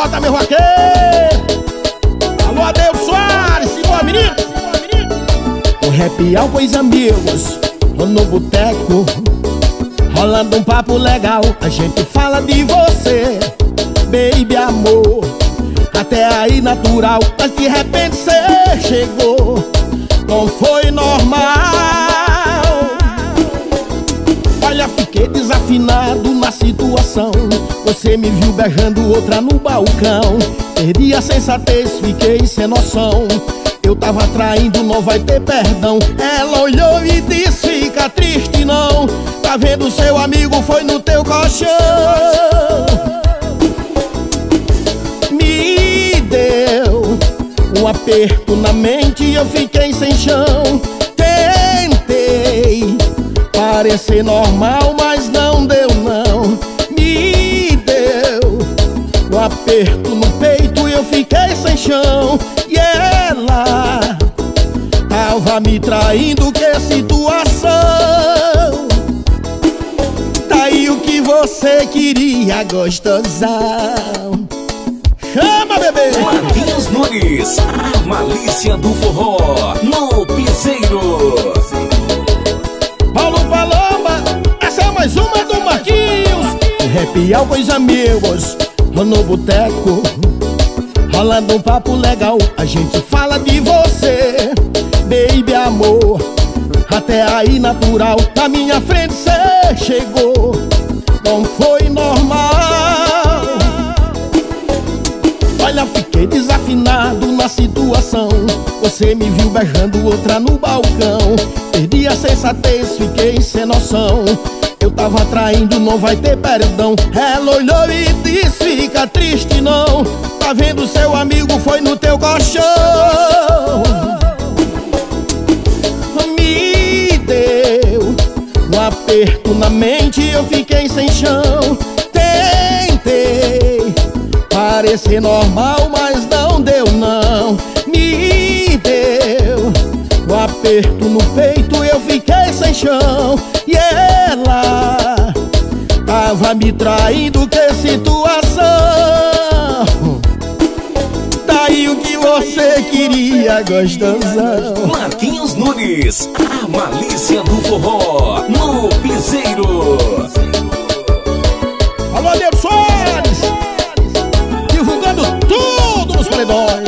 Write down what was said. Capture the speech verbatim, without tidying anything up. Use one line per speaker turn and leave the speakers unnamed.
bota meu vaqueiro. Alô, Adeus Soares, simbora, menino. O happy hour com os amigos, ou no boteco, rolando um papo legal, a gente fala de você, baby, amor. Até aí natural, mas de repente cê chegou, não foi normal. Olha, fiquei desafinado na situação. Você me viu beijando outra no balcão. Perdi a sensatez, fiquei sem noção. Eu tava traindo, não vai ter perdão. Ela olhou e disse, fica triste não. Tá vendo, seu amigo foi no teu colchão. Me deu um aperto na mente e eu fiquei sem chão. Tentei parecer normal, mas não deu não. Me deu um aperto no peito e eu fiquei sem chão. E ela tava me traindo, que situação. Tá aí o que você queria, gostosão. Chama, bebê!
Marquinhos Nunes, a malícia do forró, no piseiro.
Paulo Paloma, essa é mais uma do Marquinhos. O happy hour com os amigos, no boteco, rolando um papo legal, a gente fala de você, baby, amor. Até aí natural, na minha frente cê chegou, não foi normal. Olha, fiquei desafinado na situação. Você me viu beijando outra no balcão. Perdi a sensatez, fiquei sem noção. Eu tava traindo, não vai ter perdão. Ela olhou e disse, fica triste não. Tá vendo, seu amigo foi no teu colchão. Me deu um aperto na mente e eu fiquei sem chão. Tentei parecer normal, mas não deu não. Me deu um aperto no peito e eu fiquei sem chão. E ela tava me traindo, que situação. Tá aí o que você queria, gostosão.
Marquinhos Nunes, a malícia do forró, no piseiro.
Alô, Adeus Soares, divulgando tudo nos paredões.